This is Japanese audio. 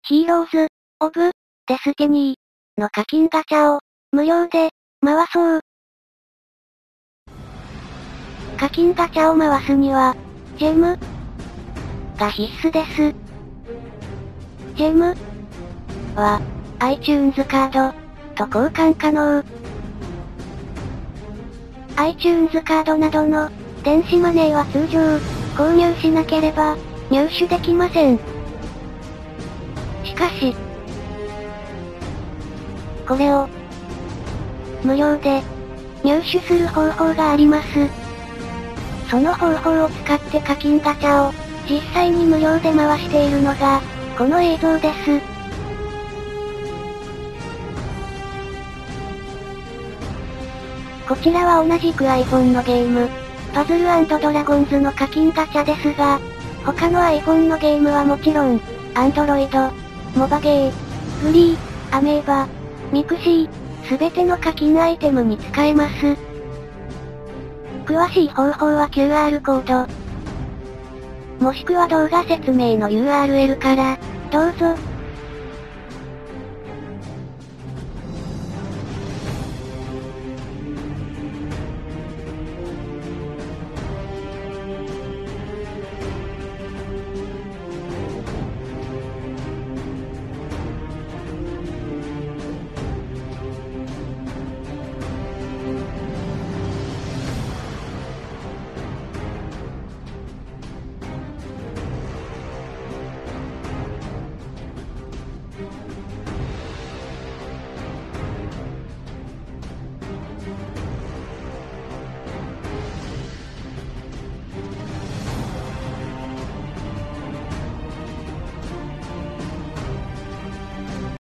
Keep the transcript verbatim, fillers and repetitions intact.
ヒーローズ・オブ・デスティニーの課金ガチャを無料で回そう。課金ガチャを回すには、ジェムが必須です。ジェムは iTunes カードと交換可能。iTunes カードなどの電子マネーは通常購入しなければ入手できません。しかし、これを無料で入手する方法があります。その方法を使って課金ガチャを実際に無料で回しているのがこの映像です。こちらは同じく iPhone のゲーム、パズル&ドラゴンズの課金ガチャですが、他の iPhone のゲームはもちろん、Android、モバゲー、フリー、アメーバ、ミクシー、すべての課金アイテムに使えます。詳しい方法は キューアール コード、もしくは動画説明の ユーアールエル から、どうぞ。